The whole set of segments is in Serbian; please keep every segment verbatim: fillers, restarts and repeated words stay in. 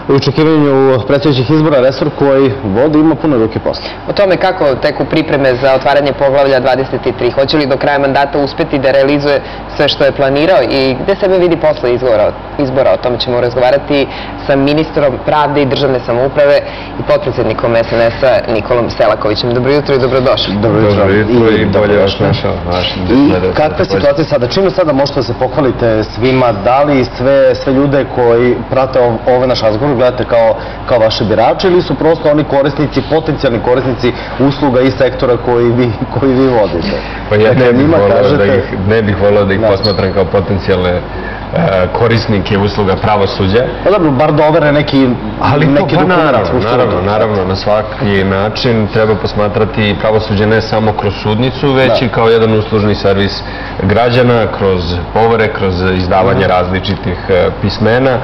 u očekivanju predstojećih izbora resor koji vodi ima puno ruke posla. O tome kako teku pripreme za otvaranje poglavlja dvadeset tri, hoće li do kraja mandata uspeti da realizuje sve što je planirao i gde sebe vidi posle izbora, o tome ćemo razgovarati sa ministrom pravde i državne samouprave i potpredsjednikom S N S-a Nikolom Selakovićem. Dobro jutro i dobrodošli. Dobro jutro i bolje vas našao. I kakva je situacija sada? Čime sada možete da se pohvalite svima? Da li sve ljude koji prate ove naš razgovor gledate kao vaše birače ili su prosto oni korisnici, potencijalni korisnici usluga i sektora koji vi vodite? Pa ja ne bih volao da ih posmatram kao potencijalne korisnike usluga pravosuđa. Pa dobro, bar da overe neki dokument. Naravno, naravno, na svaki način treba posmatrati pravosuđe ne samo kroz sudnicu, već i kao jedan uslužni servis građana, kroz overe, kroz izdavanje različitih pismena.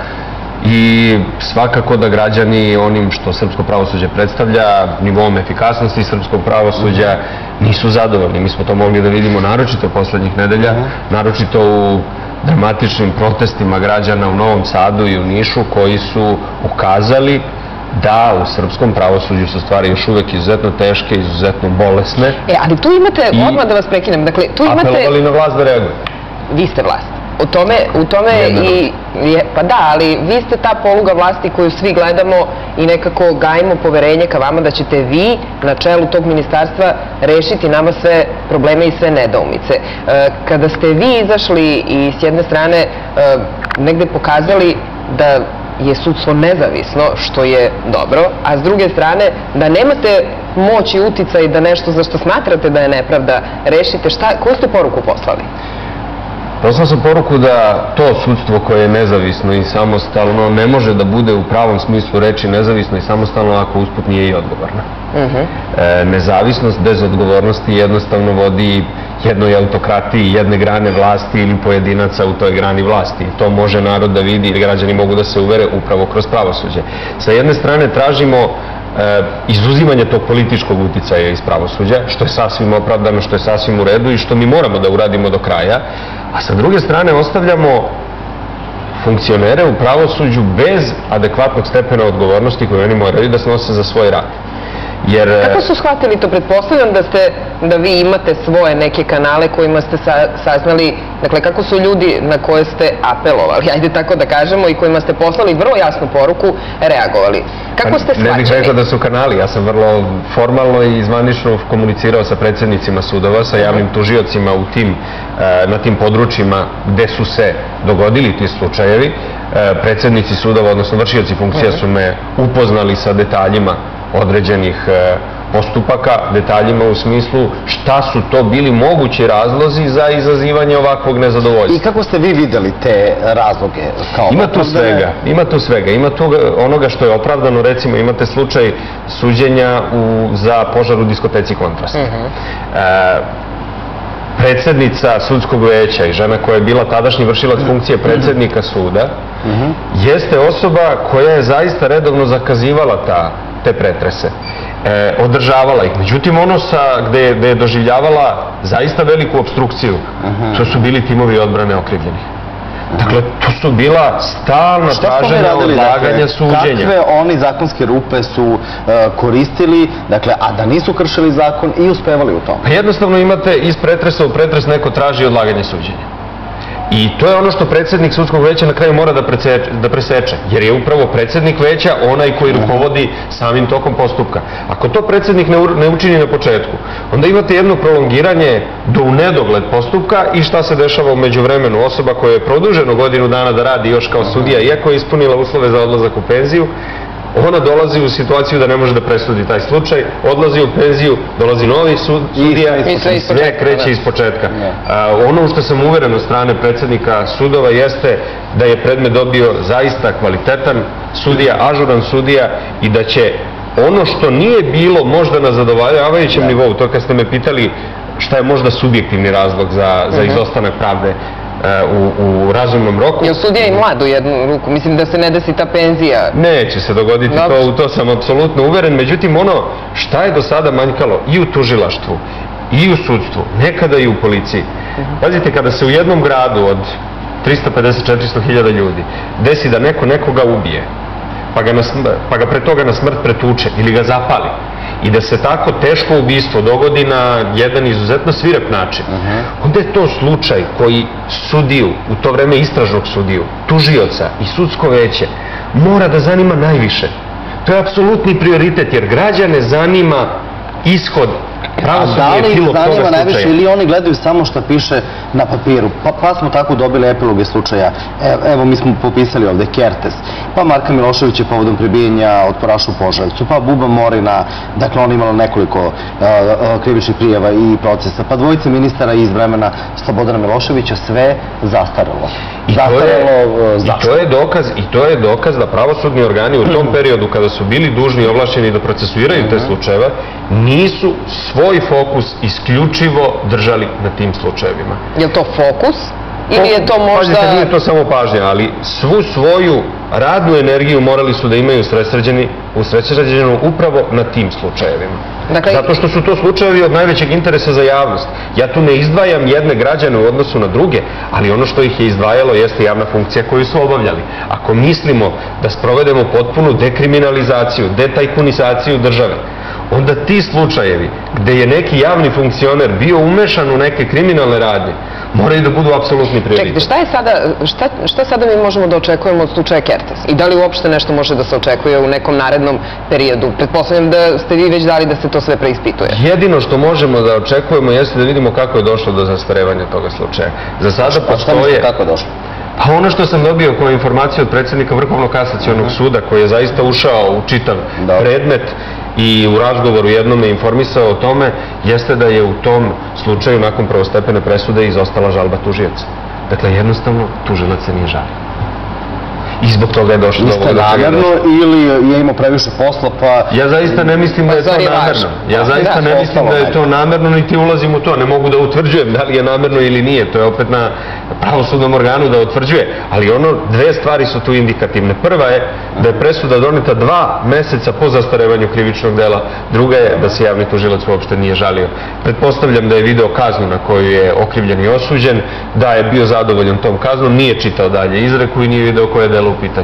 I svakako da građani onim što srpsko pravosuđe predstavlja, nivom efikasnosti srpskog pravosuđa, nisu zadovoljni. Mi smo to mogli da vidimo naročito poslednjih nedelja, naročito u dramatičnim protestima građana u Novom Sadu i u Nišu koji su ukazali da u srpskom pravosuđu su stvari još uvek izuzetno teške, izuzetno bolesne. E, ali tu imate, odmah da vas prekinem, dakle, tu imate... Apelovali na vlast da reaguje. Vi ste vlast. U tome, u tome i... Pa da, ali vi ste ta poluga vlasti koju svi gledamo i nekako gajimo poverenje ka vama da ćete vi na čelu tog ministarstva rešiti nama sve probleme i sve nedoumice. Kada ste vi izašli i s jedne strane negde pokazali da je sudstvo nezavisno, što je dobro, a s druge strane da nemate moć i uticaj da nešto za što smatrate da je nepravda rešite, koju ste poruku poslali? Poslao sam poruku da to sudstvo koje je nezavisno i samostalno ne može da bude u pravom smislu reči nezavisno i samostalno ako usput nije i odgovorno. Nezavisnost bez odgovornosti jednostavno vodi jednoj autokratiji, jedne grane vlasti ili pojedinaca u toj grani vlasti. To može narod da vidi i građani mogu da se uvere upravo kroz pravosuđe. Sa jedne strane tražimo izuzimanje tog političkog uticaja iz pravosuđa, što je sasvim opravdano, što je sasvim u redu i što mi moramo da uradimo do kraja, a sa druge strane ostavljamo funkcionere u pravosuđu bez adekvatnog stepena odgovornosti koje oni moraju da snose za svoj rad. Kako su shvatili to? Pretpostavljam da vi imate svoje neke kanale kojima ste saznali, dakle kako su ljudi na koje ste apelovali, ajde tako da kažemo, i kojima ste poslali vrlo jasnu poruku, reagovali. Kako ste shvaćeni? Ne bih rekao da su kanali, ja sam vrlo formalno i zvanično komunicirao sa predsednicima sudova, sa javnim tužiocima na tim područjima gde su se dogodili ti slučajevi. Predsednici sudova, odnosno vršioci funkcija su me upoznali sa detaljima određenih postupaka, detaljima u smislu šta su to bili mogući razlozi za izazivanje ovakvog nezadovoljstva. I kako ste vi videli te razloge? Ima tu svega, ima tu svega. Ima tu onoga što je opravdano, recimo imate slučaj suđenja za požar u diskoteci Kontrast. Predsednica sudskog veća i žena koja je bila tadašnji vršilac funkcije predsednika suda jeste osoba koja je zaista redovno zakazivala te pretrese, održavala ih. Međutim, ono gde je doživljavala zaista veliku obstrukciju, to su bili timovi odbrane okrivljenih. Dakle, to su bila stalna traženja odlaganja suđenja. Kakve oni zakonske rupe su koristili, a da nisu kršili zakon i uspevali u tom? Pa jednostavno imate iz pretresa u pretres neko traži odlaganje suđenja. I to je ono što predsednik sudskog veća na kraju mora da preseče, jer je upravo predsednik veća onaj koji rukovodi samim tokom postupka. Ako to predsednik ne učini na početku, onda imate jedno prolongiranje do u nedogled postupka i šta se dešava u međuvremenu. Osoba koja je produženo godinu dana da radi još kao sudija, iako je ispunila uslove za odlazak u penziju, ona dolazi u situaciju da ne može da presudi taj slučaj, odlazi u penziju, dolazi novi sudija i sve kreće iz početka. Ono što sam uveren od strane predsednika sudova jeste da je predmet dobio zaista kvalitetan sudija, ažuran sudija i da će ono što nije bilo možda na zadovoljavajućem nivou, to kad ste me pitali šta je možda subjektivni razlog za izostanak pravde u razumnom roku. Je sudija i mlad u jednu ruku? Mislim da se ne desi ta penzija. Neće se dogoditi, u to sam apsolutno uveren. Međutim, ono šta je do sada manjkalo i u tužilaštvu, i u sudstvu, nekada i u policiji. Pazite, kada se u jednom gradu od trista pedeset do četiristo hiljada ljudi desi da neko nekoga ubije, pa ga, na, pa ga pre toga na smrt pretuče ili ga zapali i da se tako teško ubistvo dogodi na jedan izuzetno svirep način, onda je to slučaj koji sudiju, u to vreme istražnog sudiju, tužioca i sudsko veće, mora da zanima najviše. To je apsolutni prioritet, jer građane zanima ishod. A da li ih zanima najviše ili oni gledaju samo što piše na papiru? Pa smo tako dobili epiloge slučaja. Evo, mi smo popisali ovde Kertes, pa Marka Miloševića povodom pribijenja otporaša u Požarevcu, pa Buba Morina, dakle on imala nekoliko krivičnih prijava i procesa, pa dvojice ministara iz vremena Slobodana Miloševića, sve zastarelo. Zastarelo zašto? I to je dokaz da pravosudni organi u tom periodu kada su bili dužni i ovlašćeni da procesuiraju te slučajeve, nisu svoj fokus isključivo držali na tim slučajevima. Je li to fokus? Ili je to možda... Pazite, nije to samo pažnja, ali svu svoju radnu energiju morali su da imaju usredsređenu upravo na tim slučajevima. Zato što su to slučajevi od najvećeg interesa za javnost. Ja tu ne izdvajam jedne građane u odnosu na druge, ali ono što ih je izdvajalo jeste javna funkcija koju su obavljali. Ako mislimo da sprovedemo potpunu dekriminalizaciju, detajkunizaciju države, onda ti slučajevi gde je neki javni funkcioner bio umešan u neke kriminalne radnje moraju da budu apsolutni prioritet. Čekajte, šta je sada, šta sada mi možemo da očekujemo od slučaja Kertes? I da li uopšte nešto može da se očekuje u nekom narednom periodu? Pretpostavljam da ste vi već dali da se to sve preispituje. Jedino što možemo da očekujemo jeste da vidimo kako je došlo do zastarevanja toga slučaja. Za sada postoje... Šta mislite kako je došlo? Pa ono što sam dobio kao informaciju od predsjednika Vrhovnog kasacionog suda, koji je zaista ušao u čitav predmet i u razgovoru jednom me informisao o tome, jeste da je u tom slučaju nakon prvostepene presude izostala žalba tužioca. Dakle, jednostavno, tužilac se nije žalio. I zbog toga je došlo do ovoga. Niste namjerno ili je imao previše posla, pa... Ja zaista ne mislim da je to namerno. Ja zaista ne mislim da je to namerno, niti ulazim u to. Ne mogu da utvrđujem da li je namerno ili nije. To je opet na pravosudnom organu da utvrđuje. Ali ono, dve stvari su tu indikativne. Prva je da je presuda doneta dva meseca po zastarevanju krivičnog dela. Druga je da se javni tužilac uopšte nije žalio. Pretpostavljam da je video kaznu na koju je okrivljen i osuđen, da je bio zadovoljan tom kaznom, nije čitao dalje izreku i nije video koje je delo u pitanju.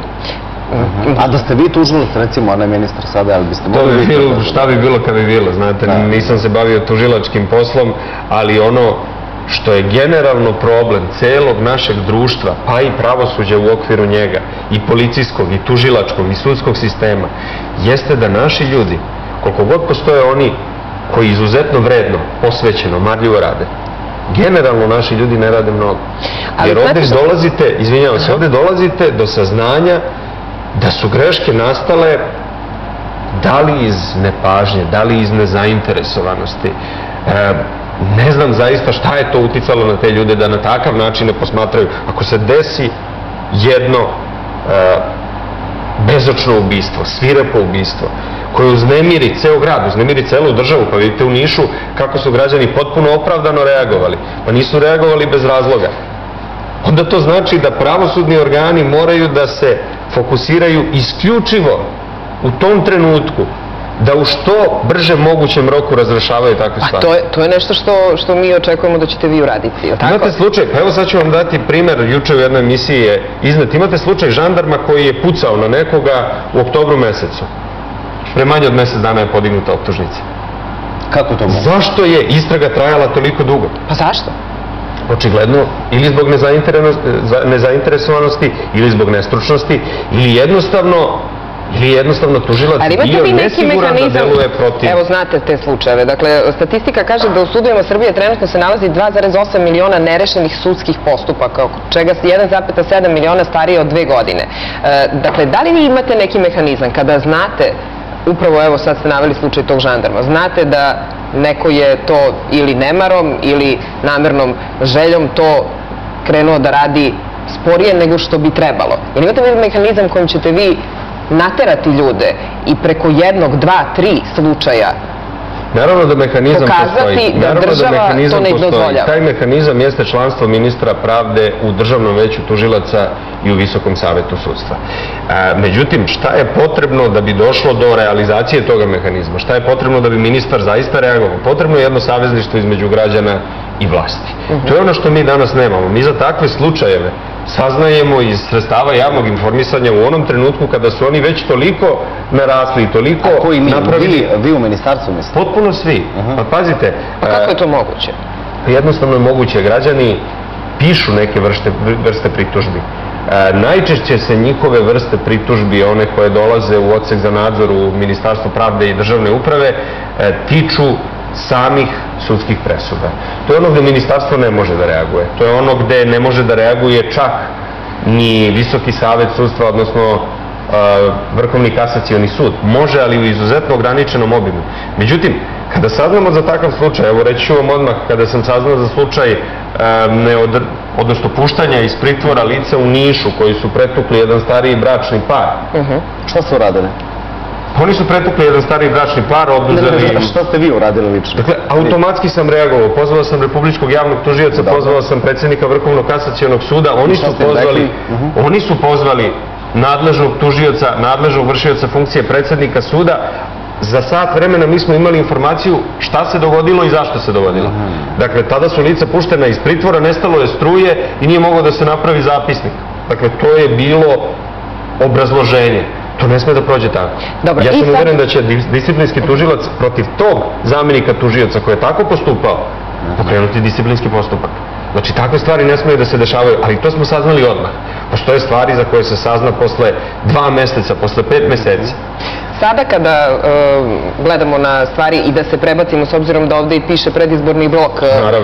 A da ste vi tužilac, recimo, a ne ministar sada, ali biste mogli... Šta bi bilo kad bi bilo, znate, nisam se bavio tužilačkim poslom, ali ono što je generalno problem celog našeg društva, pa i pravosuđa u okviru njega, i policijskog, i tužilačkog, i sudskog sistema, jeste da naši ljudi, koliko god postoje oni koji izuzetno vredno, posvećeno, marljivo rade, generalno naši ljudi ne rade mnogo. Jer ovdje dolazite, izvinjavam se, ovdje dolazite do saznanja da su greške nastale da li iz nepažnje, da li iz nezainteresovanosti. Ne znam zaista šta je to uticalo na te ljude da na takav način ne posmatraju. Ako se desi jedno bezočno ubistvo, svirepo ubistvo, koje uznemiri ceo grad, uznemiri celu državu, pa vidite u Nišu kako su građani potpuno opravdano reagovali, pa nisu reagovali bez razloga. Onda to znači da pravosudni organi moraju da se fokusiraju isključivo u tom trenutku da u što brže mogućem roku razrešavaju takve stvari. A to je nešto što mi očekujemo da ćete vi uraditi, je li tako? Imate slučaj, pa evo sad ću vam dati primer, juče u jednoj emisiji je iznet, imate slučaj žandarma koji je pucao na nekoga u oktobru mesecu. Pre manje od mesec dana je podignuta optužnica. Kako to mogu? Zašto je istraga trajala toliko dugo? Pa zašto? Očigledno, ili zbog nezainteresovanosti, ili zbog nestručnosti, ili jednostavno ili jednostavno tužilac bio nesiguran da deluje protiv... Evo, znate te slučajeve. Dakle, statistika kaže da u sudovima Srbije trenutno se nalazi dva zarez osam miliona nerešenih sudskih postupaka, od čega jedan zarez sedam miliona starije od dve godine. Dakle, da li vi imate neki mehanizam kada znate, upravo evo sad ste naveli slučaj tog žandarma, znate da neko je to ili nemarom ili namernom željom to krenuo da radi sporije nego što bi trebalo? Ili imate vi mehanizam kojim ćete vi naterati ljude i preko jednog, dva, tri slučaja naravno da mehanizam pokazati da država to ne dozvoljava? Taj mehanizam jeste članstvo ministra pravde u Državnom veću tužilaca i u Visokom savetu sudstva. Međutim, šta je potrebno da bi došlo do realizacije toga mehanizma? Šta je potrebno da bi ministar zaista reagovao? Potrebno je jedno savezništvo između građana i vlasti. To je ono što mi danas nemamo. Mi za takve slučajeve saznajemo iz sredstava javnog informisanja u onom trenutku kada su oni već toliko narasli i toliko napravili... A koji mi? napravili... Vi u ministarstvu mislite? Potpuno svi. Pa pazite... A kako je to moguće? Jednostavno je moguće. Građani pišu neke vrste, vrste pritužbi. E, najčešće se njihove vrste pritužbi, one koje dolaze u odsek za nadzor u Ministarstvu pravde i državne uprave, e, tiču samih sudskih presuda. To je ono gde ministarstvo ne može da reaguje. To je ono gde ne može da reaguje čak ni Visoki savet sudstva, odnosno Vrhovni kasacioni sud. Može, ali u izuzetno ograničenom obimu. Međutim, kada saznamo za takav slučaj, evo reći ću vam odmah, kada sam saznao za slučaj neodr... odnosno puštanja iz pritvora lica u Nišu, koji su pretukli jedan stariji bračni par. Šta su uradili? Oni su pretukli jedan stariji bračni par, oduzeli... Šta ste vi uradili lično? Dakle, automatski sam reagovao. Pozvao sam Republičkog javnog tužioca, pozvao sam predsjednika Vrhovnog kasacionog suda. Oni su pozvali, oni su pozvali nadležnog tužioca, nadležnog vršioca funkcije predsjednika suda. Za sat vremena mi smo imali informaciju šta se dogodilo i zašto se dogodilo. Dakle, tada su lica puštena iz pritvora, nestalo je struje i nije moglo da se napravi zapisnik. Dakle, to je bilo obrazloženje. To ne sme da prođe tako. Ja sam uveren da će disciplinski tužilac protiv tog zamjenika tužioca koji je tako postupao pokrenuti disciplinski postupak. Znači, takve stvari ne smiju da se dešavaju, ali to smo saznali odmah. Postoje stvari za koje se sazna posle dva meseca, posle pet meseci. Sada kada gledamo na stvari i da se prebacimo, s obzirom da ovde i piše predizborni blok,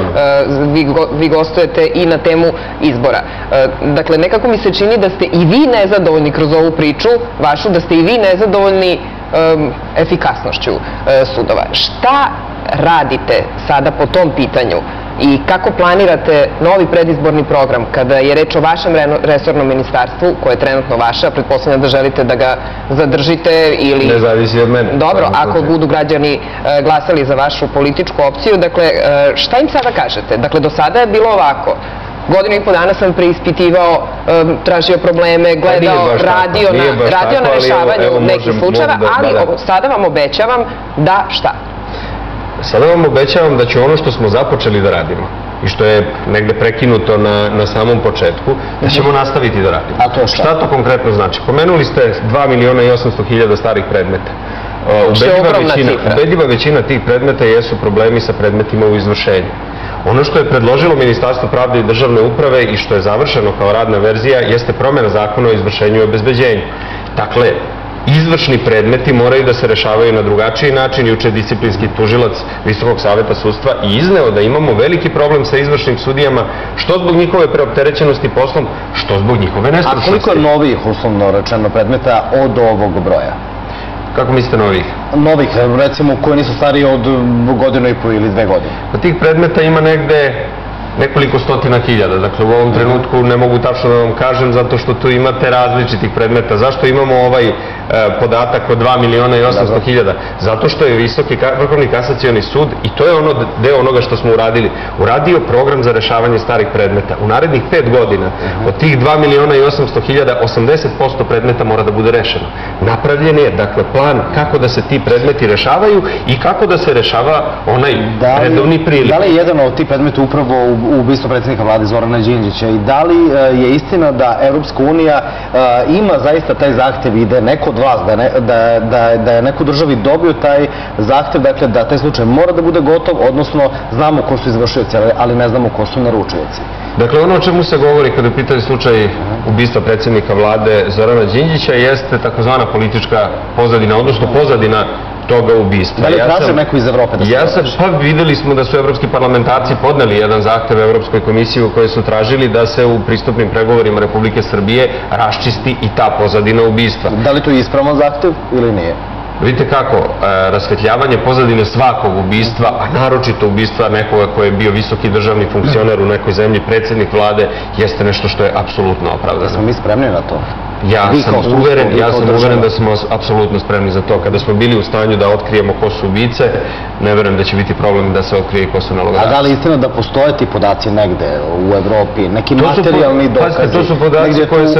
vi gostujete i na temu izbora. Dakle, nekako mi se čini da ste i vi nezadovoljni kroz ovu priču vašu, da ste i vi nezadovoljni efikasnošću sudova. Šta radite sada po tom pitanju i kako planirate novi predizborni program kada je reč o vašem resornom ministarstvu, koje je trenutno vaše, a pretpostavljam da želite da ga zadržite ili... Ne zavisi od mene. Dobro, ako budu građani glasali za vašu političku opciju, dakle, šta im sada kažete? Dakle, do sada je bilo ovako. Godinu i po dana sam preispitivao, tražio probleme, gledao, radio na rešavanju nekih slučajeva, ali sada vam obećavam da šta? Sada vam obećavam da će ono što smo započeli da radimo i što je negde prekinuto na samom početku, da ćemo nastaviti da radimo. A to šta? Šta to konkretno znači? Pomenuli ste dva miliona i osamsto hiljada starih predmeta. Što je ogromna cifra. Ubedljiva većina tih predmeta jesu problemi sa predmetima u izvršenju. Ono što je predložilo Ministarstvo pravde i državne uprave i što je završeno kao radna verzija jeste promjena zakona o izvršenju i obezbeđenju. Dakle, izvršni predmeti moraju da se rešavaju na drugačiji način. Juče je disciplinski tužilac Visokog saveta sudstva i izneo da imamo veliki problem sa izvršnim sudijama, što zbog njihove preopterećenosti poslom, što zbog njihove nestručnosti. A koliko je novih, uslovno rečeno, predmeta od ovog broja? Kako mislite novih? Novih, recimo, koji nisu stariji od godinu i po ili dve godine. Od tih predmeta ima negde nekoliko stotina hiljada. Dakle, u ovom trenutku ne mogu tačno da vam kažem, zato što tu imate različitih predmeta. Zašto imamo ovaj podatak od dva miliona i osamsto hiljada? Zato što je Visoki Vrhovni kasacioni sud, i to je ono deo onoga što smo uradili, uradio program za rešavanje starih predmeta. U narednih pet godina od tih dva miliona i osamsto hiljada, osamdeset posto predmeta mora da bude rešeno. Napravljen je, dakle, plan kako da se ti predmeti rešavaju i kako da se rešava onaj redovni priliv. Da li je jedan od tih predmeta upravo u ubistvo predsjednika vlade Zorana Đinđića i da li je istina da Evropska unija ima zaista taj zahtev i da je neko od vas, da je neko u državi dobio taj zahtev, dakle da taj slučaj mora da bude gotov, odnosno znamo ko su izvršioci, ali ne znamo ko su naručioci. Dakle, ono o čemu se govori kada je pitanje slučaj ubistva predsjednika vlade Zorana Đinđića jeste takozvana politička pozadina, odnosno pozadina toga ubistva. Da li je tražio neko iz Evrope da se dokaže? Pa videli smo da su evropski parlamentarci podneli jedan zahtev Evropskoj komisiji u kojoj su tražili da se u pristupnim pregovorima Republike Srbije raščisti i ta pozadina ubistva. Da li to je ispravan zahtev ili nije? Vidite kako, rasvetljavanje pozadine svakog ubistva, a naročito ubistva nekoga koji je bio visoki državni funkcioner u nekoj zemlji, predsjednik vlade, jeste nešto što je apsolutno opravdano. Smo mi spremni na to? Ja sam uveren, ja sam uveren da smo apsolutno spremni za to. Kada smo bili u stanju da otkrijemo ko su ubice, ne verujem da će biti problem da se otkrije ko su nalogodavci. A da li je istina da postoje ti podaci negde u Evropi, neki materijalni dokazi? To su podaci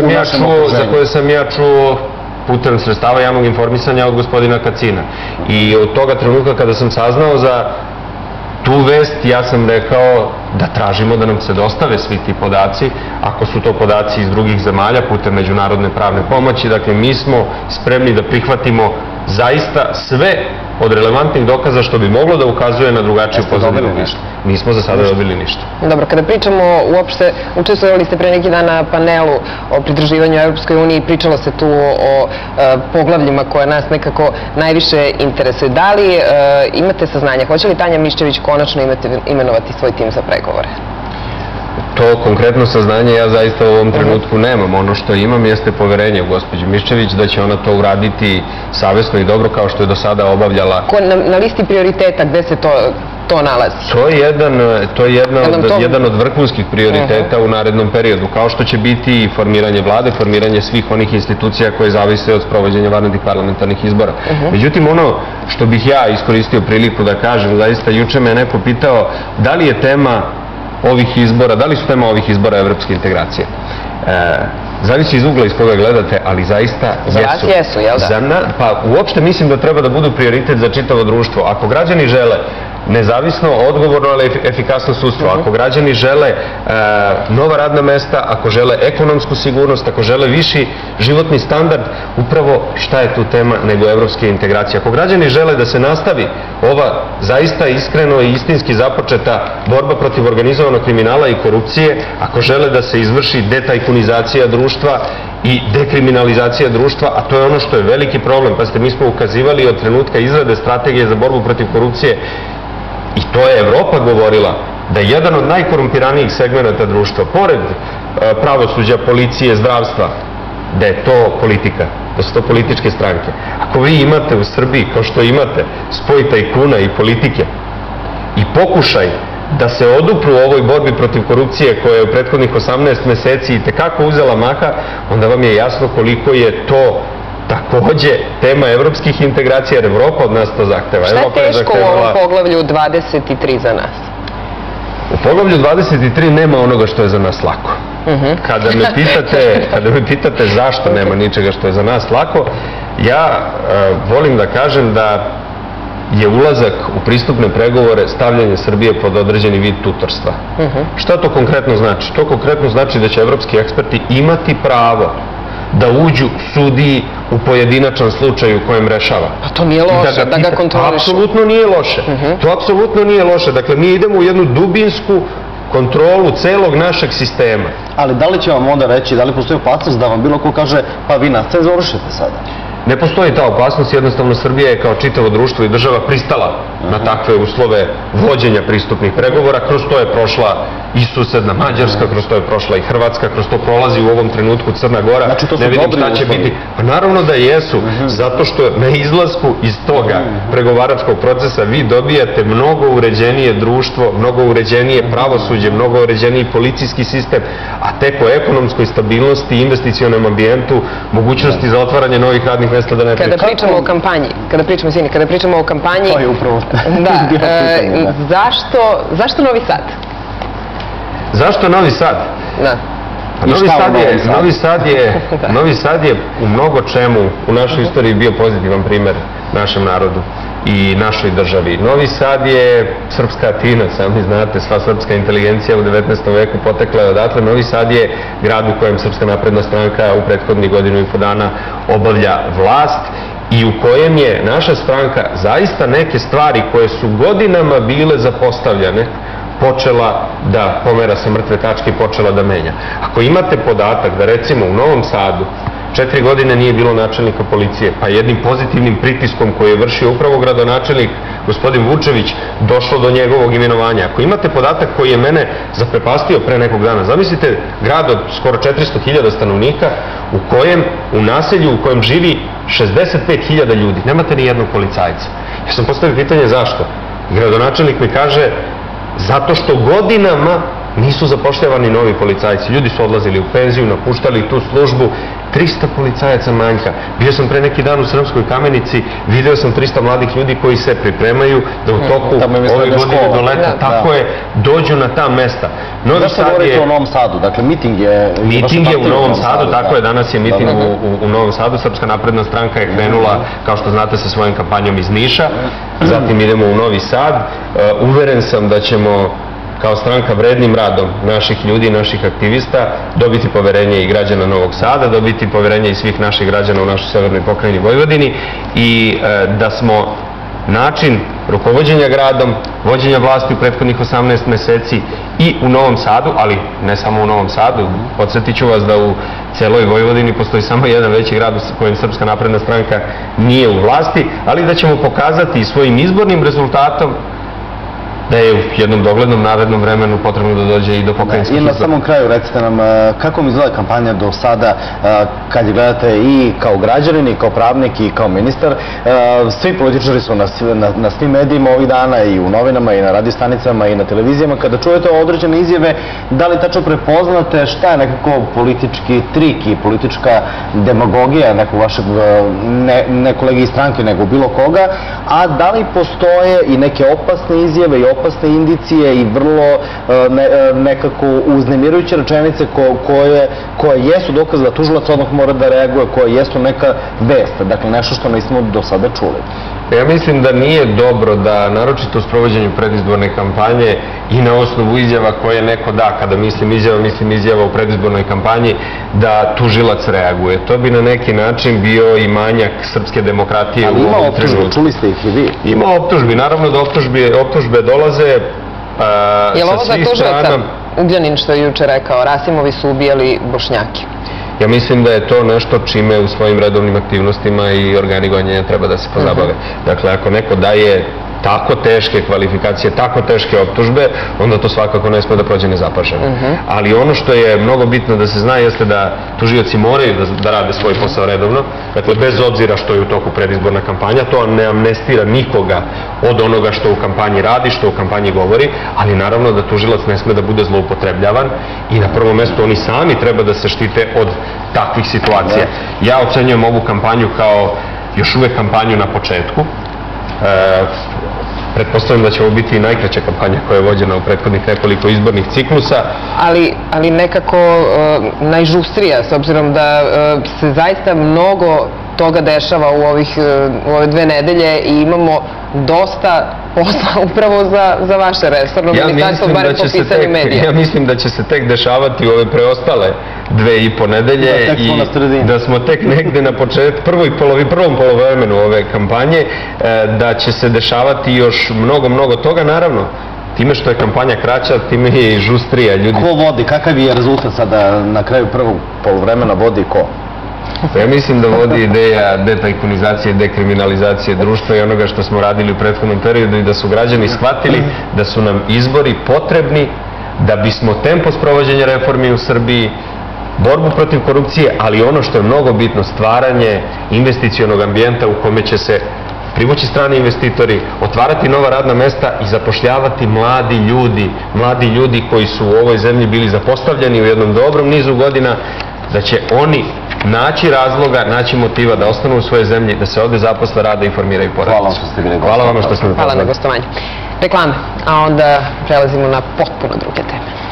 za koje sam ja čuo putem sredstava javnog informisanja od gospodina Kacina. I od toga trenutka kada sam saznao za tu vest ja sam rekao da tražimo da nam se dostave svi ti podaci, ako su to podaci iz drugih zemalja putem međunarodne pravne pomoći. Dakle, mi smo spremni da prihvatimo zaista sve od relevantnih dokaza što bi moglo da ukazuje na drugačiju pozadinu. Nismo za sada dobili ništa. Dobro, kada pričamo uopšte, učestvovali ste pre neki dan na panelu o pridruživanju Evropskoj uniji, pričalo se tu o poglavljima koje nas nekako najviše interesuje. Da li imate saznanja, hoće li Tanja Miščević konačno imenovati svoj tim za pregovore? To konkretno saznanje ja zaista u ovom trenutku nemam. Ono što imam jeste poverenje u gospođu Miščević da će ona to uraditi savesno i dobro kao što je do sada obavljala. Na listi prioriteta gde se to nalazi? To je jedan od vrhunskih prioriteta u narednom periodu, kao što će biti i formiranje vlade, formiranje svih onih institucija koje zavise od sprovođenja vanrednih parlamentarnih izbora. Međutim, ono što bih ja iskoristio priliku da kažem, zaista juče me neko pitao da li je tema ovih izbora, da li su tema ovih izbora evropske integracije? Zavisi iz ugla iz koga gledate, ali zaista jesu. Za vas jesu, jel da? Pa uopšte mislim da treba da budu prioritet za čitavo društvo. Ako građani žele nezavisno, odgovorno, ali efikasno sudstvo, ako građani žele nova radna mesta, ako žele ekonomsku sigurnost, ako žele viši životni standard, upravo šta je tu tema nego evropske integracije. Ako građani žele da se nastavi ova zaista iskreno i istinski započeta borba protiv organizovanog kriminala i korupcije, ako žele da se izvrši detajkunizacija društva i dekriminalizacija društva, a to je ono što je veliki problem. Pazite, mi smo ukazivali od trenutka izrade strategije za borbu protiv korupcije, i to je Evropa govorila, da je jedan od najkorumpiranijih segmenata društva, pored pravosuđa, policije, zdravstva, da je to politika, da su to političke stranke. Ako vi imate u Srbiji, kao što imate, spoj tajkuna i politike i pokušaj da se odupru ovoj borbi protiv korupcije koja je u prethodnih osamnaest meseci i tekako uzela maha, onda vam je jasno koliko je to takođe tema evropskih integracija, jer Evropa od nas to zahteva. Šta je teško u ovom poglavlju dvadeset tri za nas? U poglavlju dvadeset tri nema onoga što je za nas lako. Kada me pitate zašto nema ničega što je za nas lako, ja volim da kažem da je ulazak u pristupne pregovore stavljanje Srbije pod određeni vid tutorstva. Šta to konkretno znači? To konkretno znači da će evropski eksperti imati pravo da uđu sudiji u pojedinačan slučaj u kojem rešava. Pa to nije loše, da ga kontrolišu. Apsolutno nije loše. To apsolutno nije loše. Dakle, mi idemo u jednu dubinsku kontrolu celog našeg sistema. Ali da li će vam onda reći, da li postoji opasnost da vam bilo ko kaže, pa vi nas cenzurišete sada? Ne postoji ta opasnost, jednostavno Srbija je kao čitavo društvo i država pristala na takve uslove vođenja pristupnih pregovora. Kroz to je prošla i susedna Mađarska, kroz to je prošla i Hrvatska, kroz to prolazi u ovom trenutku Crna Gora. Znači to su ne vidim dobri šta će uslovi. biti. Pa naravno da jesu, zato što na izlasku iz toga pregovaračkog procesa vi dobijate mnogo uređenije društvo, mnogo uređenije pravosuđe, mnogo uređeniji policijski sistem, a tek o ekonomskoj stabilnosti, investicionom ambijentu, mogućnosti za otvaranje novih radnih mesta da ne pričamo. Kada pričamo o kampanji, kada pričamo, izvini, kada pričamo o kampanji... To je upravo. Da, zašto Novi Sad? Zašto Novi Sad? Da. Novi Sad je u mnogo čemu u našoj istoriji bio pozitivan primer našem narodu i našoj državi. Novi Sad je srpska Atina, sami znate, sva srpska inteligencija u devetnaestom veku potekla je odatle. Novi Sad je grad u kojem Srpska napredna stranka u prethodnih godinu i po dana obavlja vlast i u kojem je naša stranka zaista neke stvari koje su godinama bile zapostavljane počela da pomera sa mrtve tačke i počela da menja. Ako imate podatak da recimo u Novom Sadu četiri godine nije bilo načelnika policije, pa jednim pozitivnim pritiskom koji je vršio upravo gradonačelnik gospodin Vučević došlo do njegovog imenovanja. Ako imate podatak koji je mene zaprepastio pre nekog dana, zamislite grad od skoro četiristo hiljada stanovnika u kojem, u naselju u kojem živi šezdeset pet hiljada ljudi, nemate ni jednog policajca. Ja sam postavio pitanje zašto. Gradonačelnik mi kaže zato što godinama nisu zapošljavani novi policajci. Ljudi su odlazili u penziju, napuštali tu službu. trista policajaca manjka. Bio sam pre neki dan u Sremskoj Kamenici, video sam trista mladih ljudi koji se pripremaju da u toku ove godine do leta, tako je, dođu na ta mesta. Zašto govorite o Novom Sadu? Dakle, miting je... Miting je u Novom Sadu, tako je, danas je miting u Novom Sadu. Srpska napredna stranka je krenula, kao što znate, sa svojom kampanjom iz Niša. Zatim idemo u Novi Sad. Uveren sam da ćemo kao stranka vrednim radom naših ljudi, naših aktivista, dobiti poverenje i građana Novog Sada, dobiti poverenje i svih naših građana u našoj severnoj pokrajini Vojvodini i da smo način rukovođenja gradom, vođenja vlasti u prethodnih osamnaest meseci i u Novom Sadu, ali ne samo u Novom Sadu, podsjetit ću vas da u celoj Vojvodini postoji samo jedan veći grad u kojem Srpska napredna stranka nije u vlasti, ali da ćemo pokazati i svojim izbornim rezultatom da je u jednom doglednom narednom vremenu potrebno da dođe i do pokrajinskih izbora. I na samom kraju recite nam kako vam izgleda kampanja do sada kad je gledate i kao građanin i kao pravnik i kao ministar. Svi političari su na svim medijima ovih dana i u novinama i na radio stanicama i na televizijama. Kada čujete određene izjave, da li tačno prepoznate šta je nekako politički trik i politička demagogija nekog vašeg, ne kolege iz stranke nego bilo koga, a da li postoje i neke opasne izjave i opasne indicije i vrlo nekako uznemirujuće rečenice koje jesu dokaz da tužilac odmah mora da reaguje, koje jesu neka vest, dakle nešto što nismo do sada čuli. Ja mislim da nije dobro da, naročito u sprovođenju predizborne kampanje i na osnovu izjava koje neko da, kada mislim izjava, mislim izjava u predizbornoj kampanji, da tužilac reaguje. To bi na neki način bio i manjak srpske demokratije u ovom trenutku. Ali ima optužbe, čuli ste ih i vi? Ima optužbi, naravno da optužbe dolaze sa svih strana. Je li ovo za tužilaca Ugljanin što je juče rekao, Rasimovi su ubijali Bošnjake? Ja mislim da je to nešto čime u svojim redovnim aktivnostima i organi gonjenja treba da se pozabave. Dakle, ako neko daje tako teške kvalifikacije, tako teške optužbe, onda to svakako ne sme da prođe nezapaženo. Ali ono što je mnogo bitno da se zna jeste da tužioci moraju da rade svoj posao redovno, dakle bez obzira što je u toku predizborna kampanja, to ne amnestira nikoga od onoga što u kampanji radi, što u kampanji govori, ali naravno da tužilac ne sme da bude zloupotrebljavan i na prvom mestu oni sami treba da se štite od takvih situacija. Ja ocenjujem ovu kampanju kao još uvek kampanju na početku. Pretpostavljam da će ovo biti i najkraća kampanja koja je vođena u prethodnih nekoliko izbornih ciklusa. Ali nekako najžustrija, s obzirom da se zaista mnogo toga dešava u ove dve nedelje i imamo dosta posla upravo za vaše resorno ministarstvo, barem po pitanju medija. Ja mislim da će se tek dešavati u ove preostale dve i po nedelje i da smo tek negde na početku, prvom polovremenu ove kampanje, da će se dešavati još mnogo, mnogo toga, naravno. Time što je kampanja kraća, time je i žustrija. Ko vodi? Kakav je rezultat sada na kraju prvog polovremena, vodi ko? Ja mislim da vodi ideja detajkunizacije, dekriminalizacije društva i onoga što smo radili u prethodnom periodu i da su građani shvatili da su nam izbori potrebni da bismo tempo sprovođenja reformi u Srbiji, borbu protiv korupcije, ali ono što je mnogo bitno, stvaranje investicionog ambijenta u kome će se privući strani investitori, otvarati nova radna mesta i zapošljavati mladi ljudi, mladi ljudi koji su u ovoj zemlji bili zapostavljeni u jednom dobrom nizu godina, da će oni naći razloga, naći motiva da ostanu u svojoj zemlji, da se ovde zaposle, rade i formiraju porodicu. Hvala vam što ste bili Hvala vam što ste me pozvali. Hvala na gostovanju. Reklame, a onda prelazimo na potpuno druge teme.